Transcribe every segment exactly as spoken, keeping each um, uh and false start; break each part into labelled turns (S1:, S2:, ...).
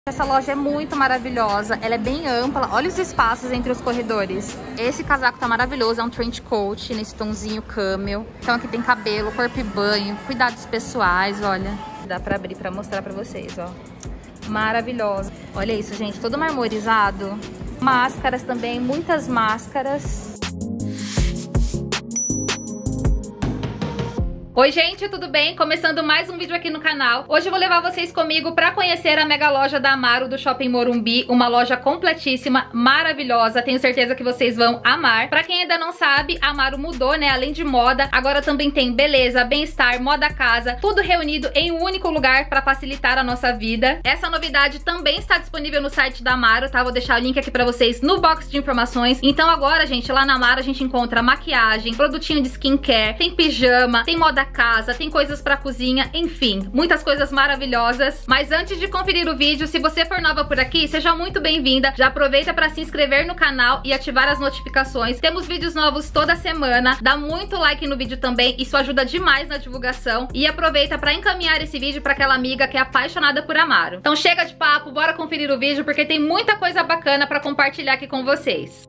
S1: Essa loja é muito maravilhosa, ela é bem ampla, olha os espaços entre os corredores. Esse casaco tá maravilhoso, é um trench coat nesse tonzinho camel. Então aqui tem cabelo, corpo e banho, cuidados pessoais, olha. Dá pra abrir pra mostrar pra vocês, ó. Maravilhosa. Olha isso, gente, todo marmorizado. Máscaras também, muitas máscaras. Oi gente, tudo bem? Começando mais um vídeo aqui no canal. Hoje eu vou levar vocês comigo para conhecer a mega loja da Amaro do Shopping Morumbi, uma loja completíssima, maravilhosa, tenho certeza que vocês vão amar. Para quem ainda não sabe, a Amaro mudou, né? Além de moda, agora também tem beleza, bem-estar, moda casa, tudo reunido em um único lugar para facilitar a nossa vida. Essa novidade também está disponível no site da Amaro, tá? Vou deixar o link aqui para vocês no box de informações. Então agora, gente, lá na Amaro a gente encontra maquiagem, produtinho de skincare, tem pijama, tem moda casa, tem coisas pra cozinha, enfim, muitas coisas maravilhosas. Mas antes de conferir o vídeo, se você for nova por aqui, seja muito bem-vinda. Já aproveita pra se inscrever no canal e ativar as notificações. Temos vídeos novos toda semana. Dá muito like no vídeo também, isso ajuda demais na divulgação. E aproveita pra encaminhar esse vídeo pra aquela amiga que é apaixonada por Amaro. Então chega de papo, bora conferir o vídeo, porque tem muita coisa bacana pra compartilhar aqui com vocês.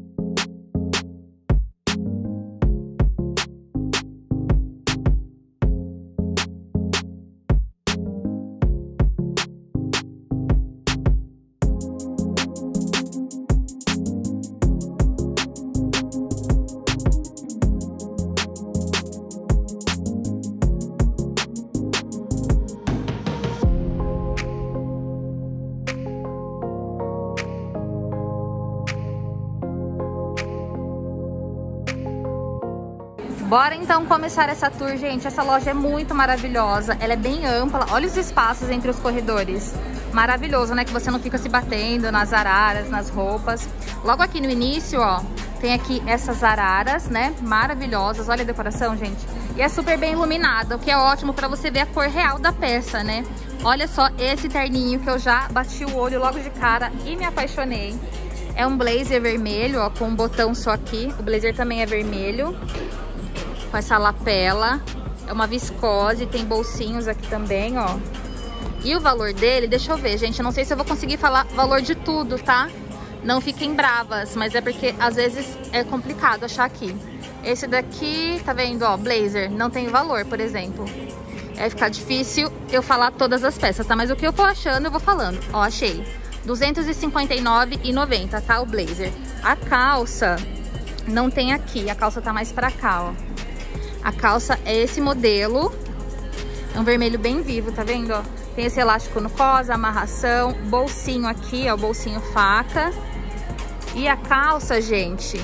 S1: Bora então começar essa tour, gente. Essa loja é muito maravilhosa, ela é bem ampla. Olha os espaços entre os corredores. Maravilhoso, né? Que você não fica se batendo nas araras, nas roupas. Logo aqui no início, ó, tem aqui essas araras, né? Maravilhosas. Olha a decoração, gente. E é super bem iluminada, o que é ótimo pra você ver a cor real da peça, né? Olha só esse terninho que eu já bati o olho logo de cara e me apaixonei. É um blazer vermelho, ó, com um botão só aqui. O blazer também é vermelho, com essa lapela, é uma viscose, tem bolsinhos aqui também, ó. E o valor dele, deixa eu ver, gente, eu não sei se eu vou conseguir falar o valor de tudo, tá? Não fiquem bravas, mas é porque às vezes é complicado achar aqui. Esse daqui, tá vendo, ó, blazer, não tem valor, por exemplo. Vai ficar difícil eu falar todas as peças, tá? Mas o que eu tô achando, eu vou falando. Ó, achei. duzentos e cinquenta e nove reais e noventa centavos, tá? O blazer. A calça não tem aqui, a calça tá mais pra cá, ó. A calça é esse modelo, é um vermelho bem vivo, tá vendo, ó? Tem esse elástico no cós, amarração, bolsinho aqui, ó, bolsinho faca. E a calça, gente,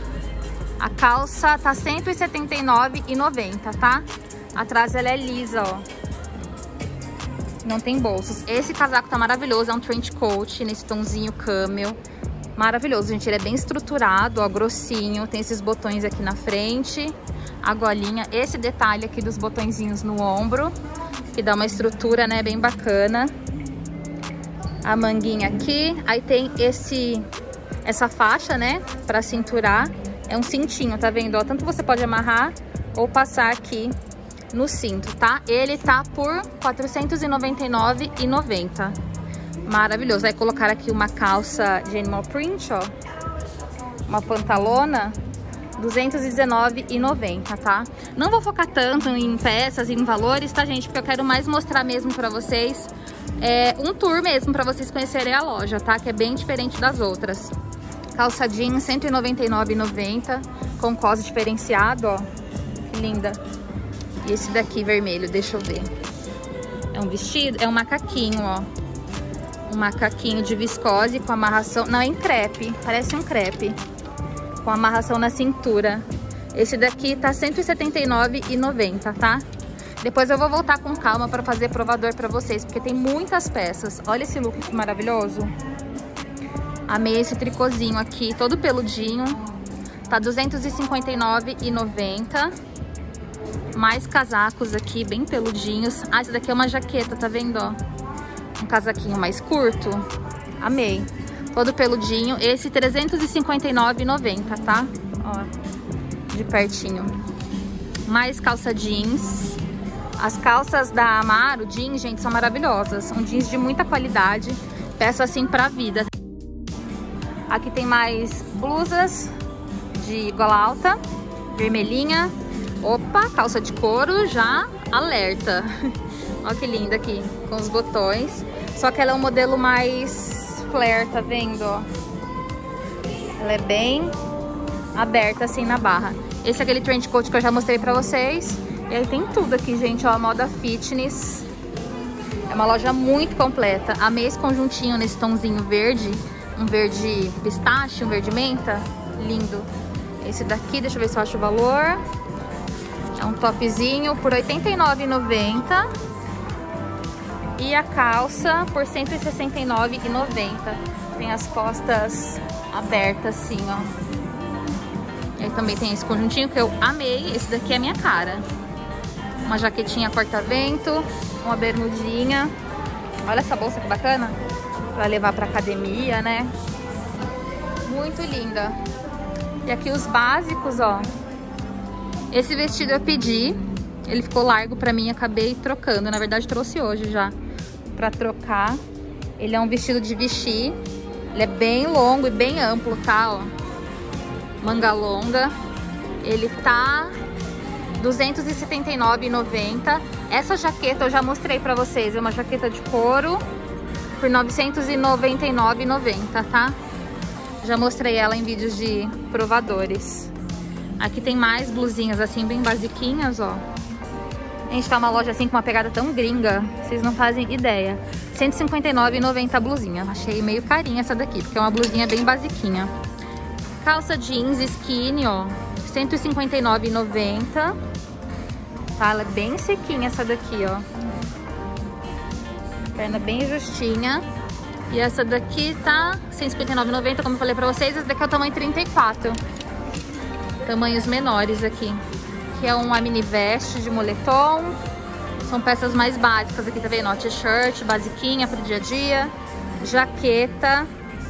S1: a calça tá cento e setenta e nove reais e noventa centavos, tá? Atrás ela é lisa, ó. Não tem bolsos. Esse casaco tá maravilhoso, é um trench coat nesse tonzinho camel. Maravilhoso, gente, ele é bem estruturado, ó, grossinho. Tem esses botões aqui na frente, a golinha, esse detalhe aqui dos botõezinhos no ombro, que dá uma estrutura, né, bem bacana. A manguinha aqui, aí tem esse, essa faixa, né, pra cinturar. É um cintinho, tá vendo, ó? Tanto você pode amarrar ou passar aqui no cinto, tá? Ele tá por quatrocentos e noventa e nove reais e noventa centavos. Maravilhoso. Vai colocar aqui uma calça de animal print, ó. Uma pantalona, duzentos e dezenove reais e noventa centavos, tá? Não vou focar tanto em peças e em valores, tá, gente? Porque eu quero mais mostrar mesmo pra vocês é, um tour mesmo, pra vocês conhecerem a loja, tá? Que é bem diferente das outras. Calça jeans, cento e noventa e nove reais e noventa centavos, com cós diferenciado, ó. Que linda. E esse daqui vermelho, deixa eu ver. É um vestido? É um macaquinho, ó. Um macaquinho de viscose com amarração... Não, é em crepe, parece um crepe. Com amarração na cintura. Esse daqui tá cento e setenta e nove reais e noventa centavos, tá? Depois eu vou voltar com calma pra fazer provador pra vocês, porque tem muitas peças. Olha esse look que maravilhoso. Amei esse tricôzinho aqui, todo peludinho. Tá duzentos e cinquenta e nove reais e noventa centavos. Mais casacos aqui, bem peludinhos. Ah, esse daqui é uma jaqueta, tá vendo, ó? Um casaquinho mais curto. Amei. Todo peludinho. Esse trezentos e cinquenta e nove reais e noventa centavos, tá? Ó, de pertinho. Mais calça jeans. As calças da Amaro jeans, gente, são maravilhosas. São jeans de muita qualidade. Peço assim pra vida. Aqui tem mais blusas de gola alta, vermelhinha. Opa, calça de couro já alerta. Olha que linda aqui, com os botões. Só que ela é um modelo mais flare, tá vendo? Ela é bem aberta assim na barra. Esse é aquele trench coat que eu já mostrei pra vocês. E aí tem tudo aqui, gente, ó, moda fitness. É uma loja muito completa. Amei esse conjuntinho nesse tomzinho verde. Um verde pistache, um verde menta. Lindo. Esse daqui, deixa eu ver se eu acho o valor. É um topzinho por oitenta e nove reais e noventa centavos. E a calça por cento e sessenta e nove reais e noventa centavos. Tem as costas abertas assim, ó. E aí também tem esse conjuntinho que eu amei. Esse daqui é a minha cara. Uma jaquetinha corta-vento, uma bermudinha. Olha essa bolsa que bacana. Pra levar pra academia, né? Muito linda. E aqui os básicos, ó. Esse vestido eu pedi. Ele ficou largo pra mim, acabei trocando. Na verdade, trouxe hoje já pra trocar. Ele é um vestido de vestir. Ele é bem longo e bem amplo, tá? Ó. Manga longa. Ele tá duzentos e setenta e nove reais e noventa centavos. Essa jaqueta eu já mostrei pra vocês. É uma jaqueta de couro por novecentos e noventa e nove reais e noventa centavos, tá? Já mostrei ela em vídeos de provadores. Aqui tem mais blusinhas assim, bem basiquinhas, ó. A gente tá numa loja assim com uma pegada tão gringa, vocês não fazem ideia. cento e cinquenta e nove reais e noventa centavos a blusinha. Achei meio carinha essa daqui, porque é uma blusinha bem basiquinha. Calça jeans skinny, ó. cento e cinquenta e nove reais e noventa centavos. Tá, ela é bem sequinha essa daqui, ó. Perna bem justinha. E essa daqui tá cento e cinquenta e nove reais e noventa centavos, como eu falei pra vocês. Essa daqui é o tamanho trinta e quatro. Tamanhos menores aqui. Que é uma mini veste de moletom. São peças mais básicas aqui, tá vendo? Ó, t-shirt, basiquinha pro dia a dia. Jaqueta.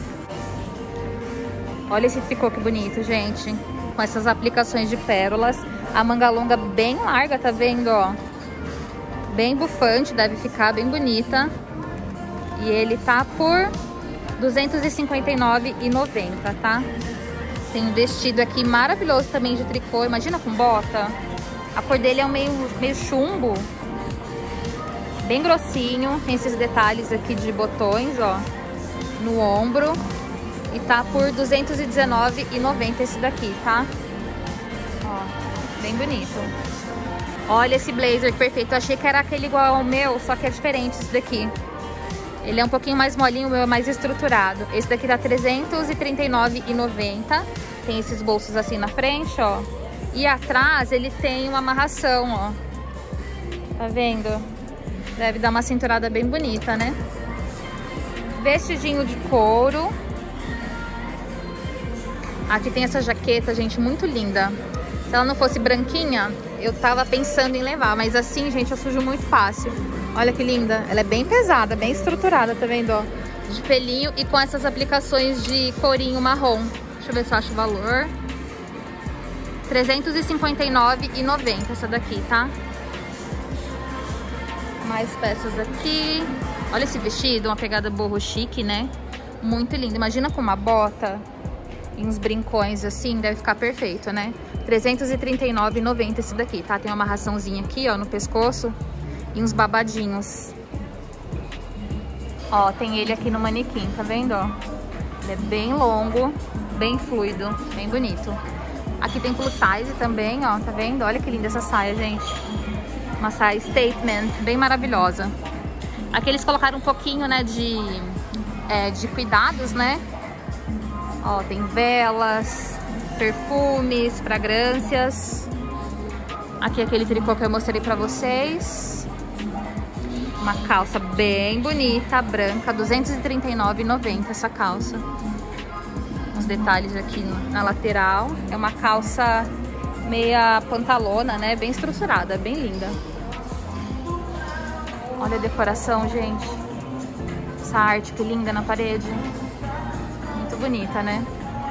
S1: Olha esse tricô que bonito, gente. Com essas aplicações de pérolas. A manga longa bem larga, tá vendo, ó? Bem bufante, deve ficar bem bonita. E ele tá por duzentos e cinquenta e nove reais e noventa centavos, tá? Tem um vestido aqui maravilhoso também de tricô. Imagina com bota. A cor dele é um meio, meio chumbo. Bem grossinho. Tem esses detalhes aqui de botões, ó. No ombro. E tá por duzentos e dezenove reais e noventa centavos esse daqui, tá? Ó, bem bonito. Olha esse blazer que perfeito. Eu achei que era aquele igual ao meu, só que é diferente esse daqui. Ele é um pouquinho mais molinho, o meu é mais estruturado. Esse daqui tá trezentos e trinta e nove reais e noventa centavos. Tem esses bolsos assim na frente, ó. E atrás ele tem uma amarração, ó. Tá vendo? Deve dar uma cinturada bem bonita, né? Vestidinho de couro. Aqui tem essa jaqueta, gente, muito linda. Se ela não fosse branquinha, eu tava pensando em levar. Mas assim, gente, eu sujo muito fácil. Olha que linda. Ela é bem pesada, bem estruturada, tá vendo, ó? De pelinho e com essas aplicações de corinho marrom. Deixa eu ver se eu acho o valor. trezentos e cinquenta e nove reais e noventa centavos essa daqui, tá? Mais peças aqui. Olha esse vestido, uma pegada boho chique, né? Muito lindo. Imagina com uma bota e uns brincões assim, deve ficar perfeito, né? trezentos e trinta e nove reais e noventa centavos esse daqui, tá? Tem uma amarraçãozinha aqui, ó, no pescoço e uns babadinhos. Ó, tem ele aqui no manequim, tá vendo, ó? Ele é bem longo, bem fluido, bem bonito. Aqui tem plus size também, ó, tá vendo? Olha que linda essa saia, gente. Uma saia statement, bem maravilhosa. Aqui eles colocaram um pouquinho, né, de, é, de cuidados, né? Ó, tem velas, perfumes, fragrâncias. Aqui aquele tricô que eu mostrei pra vocês. Uma calça bem bonita, branca, duzentos e trinta e nove reais e noventa centavos essa calça. Uns detalhes aqui na lateral. É uma calça meia pantalona, né? Bem estruturada, bem linda. Olha a decoração, gente. Essa arte que linda na parede. Muito bonita, né?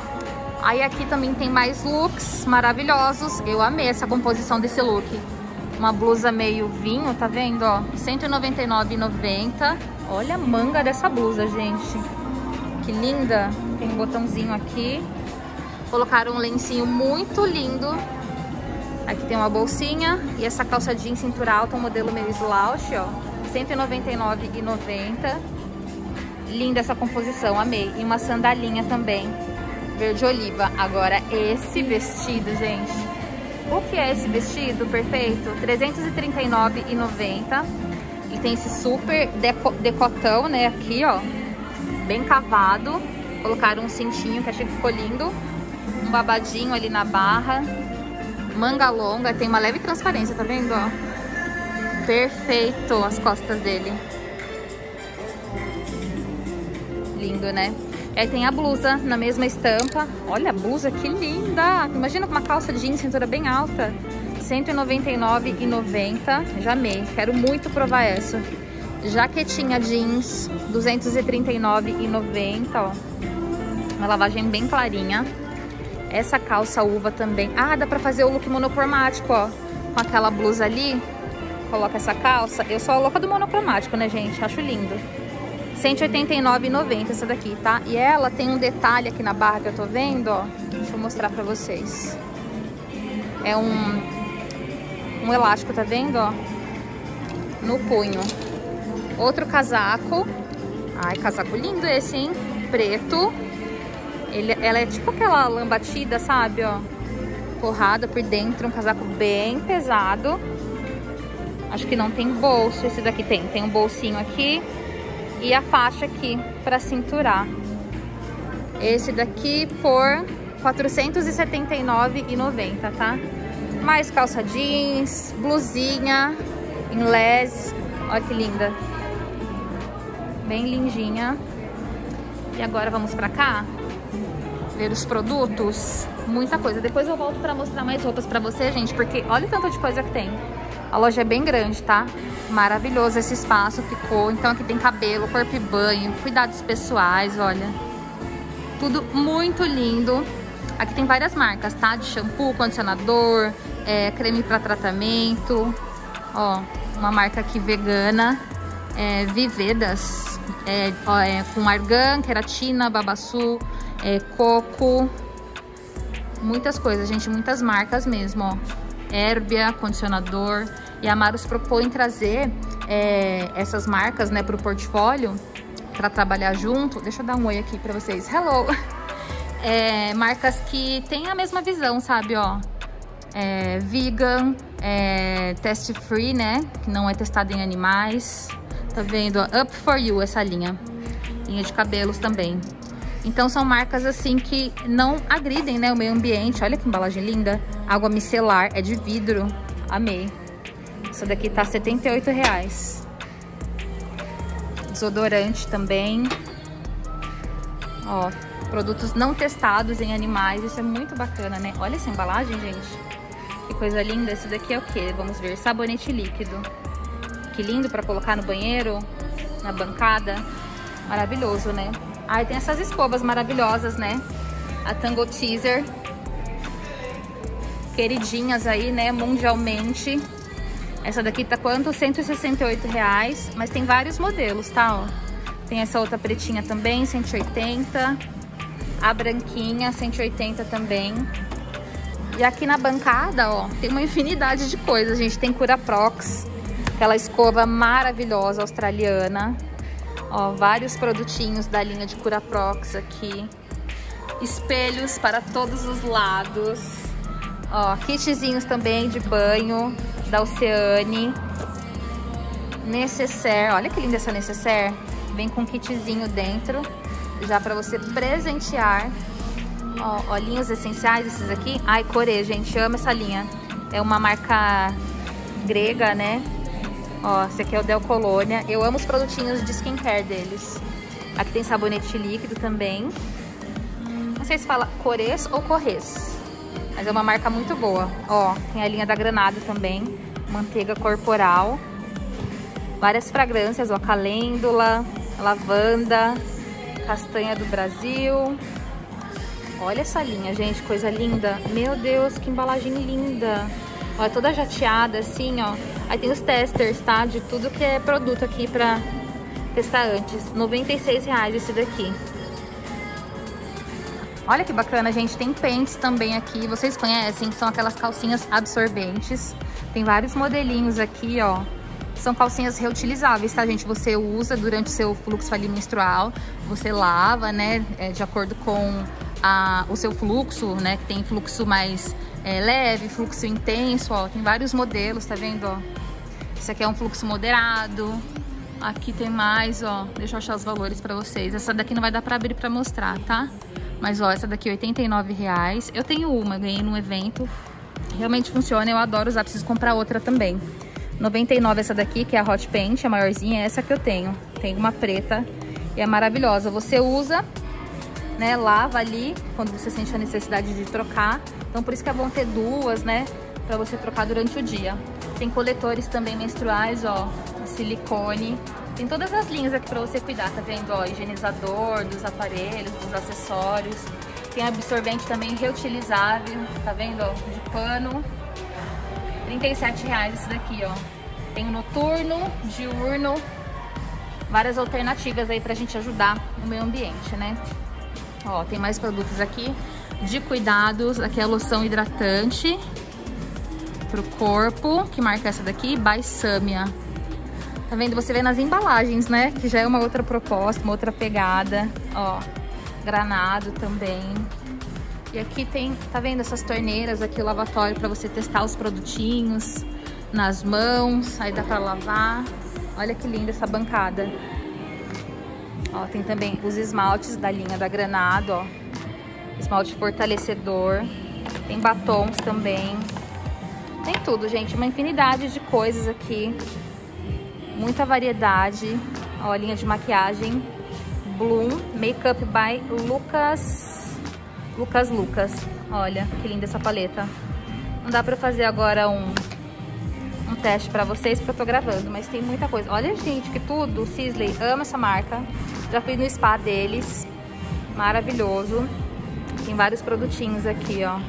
S1: Aí aqui também tem mais looks maravilhosos. Eu amei essa composição desse look. Uma blusa meio vinho, tá vendo, ó? cento e noventa e nove reais e noventa centavos. Olha a manga dessa blusa, gente. Que linda. Tem um botãozinho aqui. Colocaram um lencinho muito lindo. Aqui tem uma bolsinha. E essa calça jeans cintura alta, um modelo meio slouch, ó. cento e noventa e nove reais e noventa centavos. Linda essa composição, amei. E uma sandalinha também, verde oliva. Agora esse vestido, gente. O que é esse vestido perfeito? trezentos e trinta e nove reais e noventa centavos. E tem esse super deco decotão, né? Aqui, ó. Bem cavado. Colocaram um cintinho que achei que ficou lindo. Um babadinho ali na barra. Manga longa. Tem uma leve transparência, tá vendo, ó? Perfeito as costas dele. Lindo, né? E aí tem a blusa na mesma estampa. Olha a blusa, que linda! Imagina com uma calça jeans, cintura bem alta. cento e noventa e nove reais e noventa centavos. Já amei. Quero muito provar essa. Jaquetinha jeans, duzentos e trinta e nove reais e noventa centavos, ó. Uma lavagem bem clarinha. Essa calça uva também. Ah, dá pra fazer o look monocromático, ó. Com aquela blusa ali. Coloca essa calça. Eu sou a louca do monocromático, né, gente? Acho lindo. cento e oitenta e nove reais e noventa centavos essa daqui, tá? E ela tem um detalhe aqui na barra que eu tô vendo, ó. Deixa eu mostrar pra vocês. É um, um elástico, tá vendo, ó? No punho. Outro casaco. Ai, casaco lindo esse, hein? Preto. Ele, ela é tipo aquela lã batida, sabe, ó? Forrada por dentro, um casaco bem pesado. Acho que não tem bolso. Esse daqui tem. Tem um bolsinho aqui. E a faixa aqui pra cinturar. Esse daqui por quatrocentos e setenta e nove reais e noventa centavos, tá? Mais calça jeans, blusinha em les. Olha que linda. Bem lindinha. E agora vamos pra cá ver os produtos. Muita coisa. Depois eu volto pra mostrar mais roupas pra você, gente, porque olha o tanto de coisa que tem. A loja é bem grande, tá? Maravilhoso esse espaço ficou. Então aqui tem cabelo, corpo e banho, cuidados pessoais, olha. Tudo muito lindo. Aqui tem várias marcas, tá? De shampoo, condicionador, é, creme para tratamento. Ó, uma marca aqui vegana, é, Vivedas, é, ó, é, com argan, queratina, babaçu, é, coco. Muitas coisas, gente, muitas marcas mesmo, ó. Herbia, condicionador. E a Amarus propõe trazer é, essas marcas, né, pro portfólio, para trabalhar junto. Deixa eu dar um oi aqui para vocês. Hello! É, marcas que têm a mesma visão, sabe, ó. É, vegan, é, test free, né, que não é testado em animais. Tá vendo, ó? Up for You, essa linha. Linha de cabelos também. Então são marcas assim que não agridem, né, o meio ambiente. Olha que embalagem linda. Água micelar, é de vidro. Amei. Essa daqui tá setenta e oito reais. Desodorante também. Ó, produtos não testados em animais. Isso é muito bacana, né? Olha essa embalagem, gente. Que coisa linda. Esse daqui é o quê? Vamos ver. Sabonete líquido. Que lindo pra colocar no banheiro, na bancada. Maravilhoso, né? Aí tem essas escovas maravilhosas, né? A Tangle Teezer. Queridinhas aí, né? Mundialmente. Essa daqui tá quanto? cento e sessenta e oito reais. Mas tem vários modelos, tá? Ó. Tem essa outra pretinha também, cento e oitenta. A branquinha, cento e oitenta também. E aqui na bancada, ó, tem uma infinidade de coisas, gente. Tem Curaprox, aquela escova maravilhosa australiana. Ó, vários produtinhos da linha de Curaprox aqui. Espelhos para todos os lados. Ó, kitzinhos também de banho da Oceane. Necessaire, olha que linda essa necessaire. Vem com kitzinho dentro, já para você presentear. Ó, olhinhos essenciais esses aqui. Ai, Core, gente, amo essa linha. É uma marca grega, né? Ó, esse aqui é o Del Colônia. Eu amo os produtinhos de skincare deles. Aqui tem sabonete líquido também. Não sei se fala Cores ou Corres, mas é uma marca muito boa. Ó, tem a linha da Granada também. Manteiga corporal. Várias fragrâncias, ó. Calêndula, lavanda, castanha do Brasil. Olha essa linha, gente, coisa linda. Meu Deus, que embalagem linda. Ó, é toda jateada assim, ó. Aí tem os testers, tá? De tudo que é produto aqui pra testar antes. noventa e seis reais esse daqui. Olha que bacana, gente. Tem pentes também aqui. Vocês conhecem? São aquelas calcinhas absorventes. Tem vários modelinhos aqui, ó. São calcinhas reutilizáveis, tá, gente? Você usa durante o seu fluxo ali menstrual. Você lava, né? É, de acordo com a, o seu fluxo, né? Que tem fluxo mais é, leve, fluxo intenso, ó. Tem vários modelos, tá vendo, ó? Esse aqui é um fluxo moderado. Aqui tem mais, ó. Deixa eu achar os valores pra vocês. Essa daqui não vai dar pra abrir pra mostrar, tá? Mas, ó, essa daqui é oitenta e nove reais. Eu tenho uma, ganhei num evento. Realmente funciona, eu adoro usar, preciso comprar outra também. noventa e nove essa daqui, que é a Hot Paint, a maiorzinha, é essa que eu tenho. Tem uma preta e é maravilhosa. Você usa, né, lava ali, quando você sente a necessidade de trocar. Então, por isso que é bom ter duas, né, pra você trocar durante o dia. Tem coletores também menstruais, ó, silicone. Tem todas as linhas aqui pra você cuidar, tá vendo? Ó, higienizador, dos aparelhos, dos acessórios. Tem absorvente também reutilizável, tá vendo? Ó, de pano. trinta e sete reais esse daqui, ó. Tem o noturno, diurno. Várias alternativas aí pra gente ajudar no meio ambiente, né? Ó, tem mais produtos aqui de cuidados. Aqui é a loção hidratante pro corpo. Que marca essa daqui? By Samia. Tá vendo? Você vê nas embalagens, né? Que já é uma outra proposta, uma outra pegada. Ó, granado também. E aqui tem, tá vendo essas torneiras aqui, o lavatório pra você testar os produtinhos nas mãos. Aí dá pra lavar. Olha que linda essa bancada. Ó, tem também os esmaltes da linha da Granado, ó. Esmalte fortalecedor. Tem batons também. Tem tudo, gente. Uma infinidade de coisas aqui. Muita variedade. Ó, a linha de maquiagem Bloom Makeup by Lucas Lucas Lucas. Olha que linda essa paleta. Não dá pra fazer agora um, um teste pra vocês porque eu tô gravando, mas tem muita coisa. Olha, gente, que tudo. Sisley, amo essa marca. Já fui no spa deles. Maravilhoso. Tem vários produtinhos aqui, ó.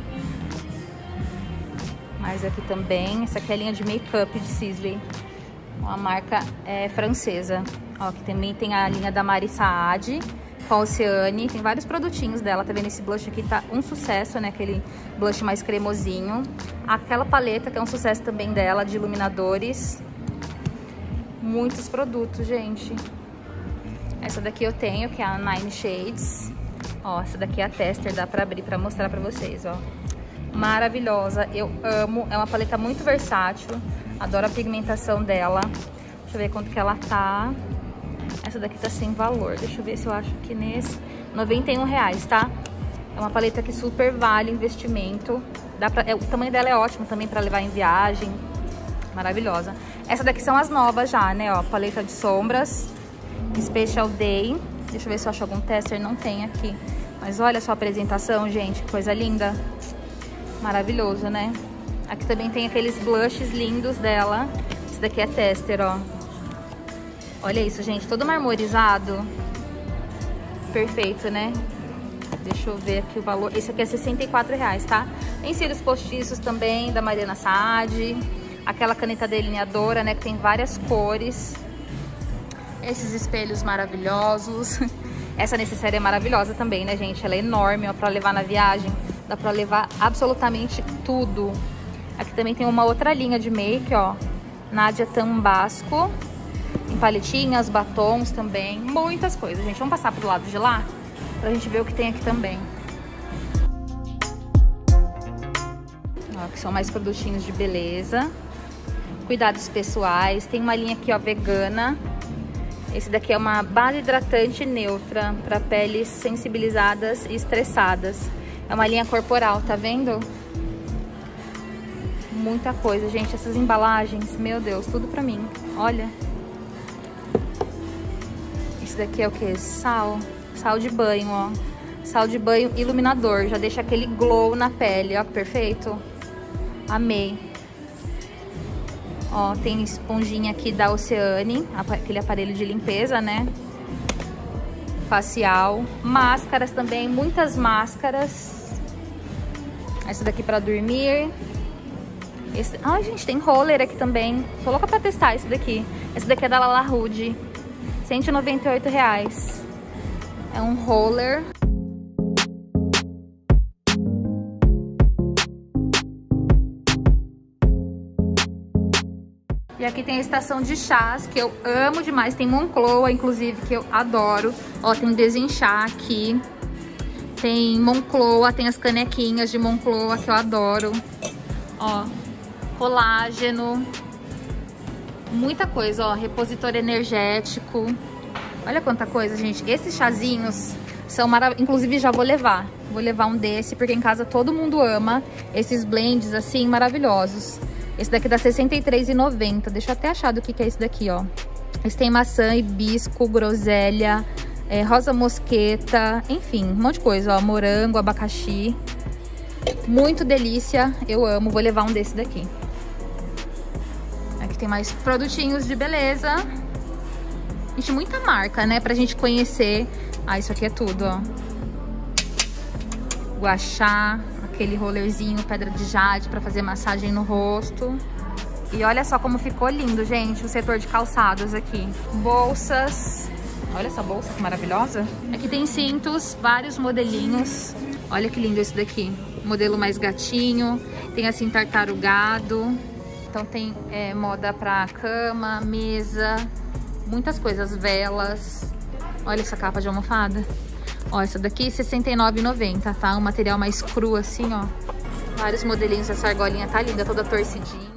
S1: Mais aqui também. Essa aqui é a linha de make-up de Sisley. Uma marca é, francesa. Ó, que também tem a linha da Mari Saad com a Oceane. Tem vários produtinhos dela. Tá vendo? Esse blush aqui tá um sucesso, né? Aquele blush mais cremosinho. Aquela paleta que é um sucesso também dela, de iluminadores. Muitos produtos, gente. Essa daqui eu tenho, que é a Nine Shades. Ó, essa daqui é a tester, dá pra abrir pra mostrar pra vocês, ó. Maravilhosa, eu amo. É uma paleta muito versátil. Adoro a pigmentação dela. Deixa eu ver quanto que ela tá. Essa daqui tá sem valor. Deixa eu ver se eu acho que nesse... noventa e um reais, tá? É uma paleta que super vale investimento. Dá pra... é, o tamanho dela é ótimo também pra levar em viagem. Maravilhosa. Essa daqui são as novas já, né? Ó, paleta de sombras. Special Day. Deixa eu ver se eu acho algum tester. Não tem aqui. Mas olha só a apresentação, gente. Que coisa linda. Maravilhoso, né? Aqui também tem aqueles blushes lindos dela. Esse daqui é tester, ó. Olha isso, gente. Todo marmorizado. Perfeito, né? Deixa eu ver aqui o valor. Esse aqui é sessenta e quatro reais, tá? Tem cílios postiços também, da Mariana Saad. Aquela caneta delineadora, né? Que tem várias cores. Esses espelhos maravilhosos. Essa necessária é maravilhosa também, né, gente? Ela é enorme, ó, pra levar na viagem. Dá pra levar absolutamente tudo. Aqui também tem uma outra linha de make, ó. Nádia Tambasco. Tem paletinhas, batons também. Muitas coisas, gente. Vamos passar pro lado de lá? Pra gente ver o que tem aqui também. Ó, aqui são mais produtinhos de beleza. Cuidados pessoais. Tem uma linha aqui, ó, vegana. Esse daqui é uma base hidratante neutra para peles sensibilizadas e estressadas. É uma linha corporal, tá vendo? Muita coisa, gente. Essas embalagens, meu Deus, tudo pra mim. Olha. Esse daqui é o que? Sal. Sal de banho, ó. Sal de banho iluminador. Já deixa aquele glow na pele, ó. Perfeito. Amei. Ó, tem esponjinha aqui da Oceane, aquele aparelho de limpeza, né? Facial. Máscaras também, muitas máscaras. Essa daqui pra dormir. Esse... Ai, gente, tem roller aqui também. Tô louca pra testar esse daqui. Esse daqui é da Lala Hood. cento e noventa e oito reais. É um roller. E aqui tem a estação de chás, que eu amo demais. Tem Moncloa, inclusive, que eu adoro. Ó, tem desenchar aqui. Tem Moncloa, tem as canequinhas de Moncloa, que eu adoro. Ó, colágeno. Muita coisa, ó. Repositor energético. Olha quanta coisa, gente. Esses chazinhos são maravilhosos. Inclusive, já vou levar. Vou levar um desse, porque em casa todo mundo ama esses blends, assim, maravilhosos. Esse daqui dá sessenta e três reais e noventa centavos. Deixa eu até achar do que, que é esse daqui, ó. Esse tem maçã, hibisco, groselha, é, rosa mosqueta, enfim, um monte de coisa, ó. Morango, abacaxi. Muito delícia, eu amo. Vou levar um desse daqui. Aqui tem mais produtinhos de beleza. Gente, muita marca, né? Pra gente conhecer. Ah, isso aqui é tudo, ó. Guachá. Aquele rollerzinho, pedra de jade pra fazer massagem no rosto. E olha só como ficou lindo, gente, o setor de calçados aqui. Bolsas. Olha essa bolsa que maravilhosa. Aqui tem cintos, vários modelinhos. Olha que lindo esse daqui. Modelo mais gatinho. Tem assim tartarugado. Então tem é, moda pra cama, mesa, muitas coisas, velas. Olha essa capa de almofada. Ó, essa daqui sessenta e nove reais e noventa centavos, tá? Um material mais cru assim, ó. Vários modelinhos, essa argolinha tá linda, toda torcidinha.